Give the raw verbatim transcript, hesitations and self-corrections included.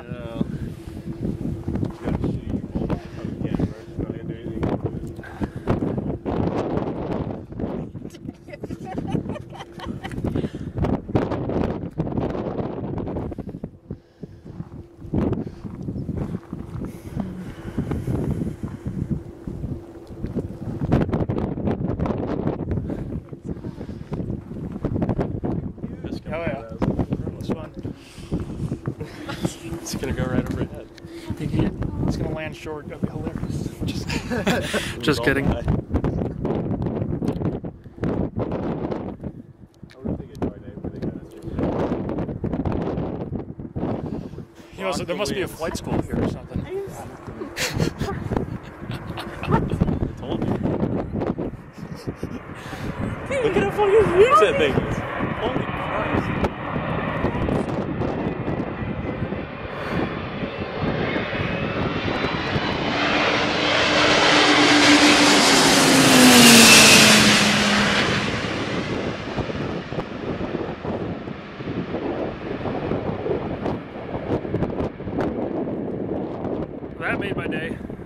know. You got a shitty old camera. It's not gonna do anything with Oh yeah, that was fun. It's gonna go right over head. It's gonna land short. That'd be hilarious. Just, just kidding. You know, so there must be a flight school here or something. I told you. Look at how fucking huge that thing is. Holy Christ. That made my day.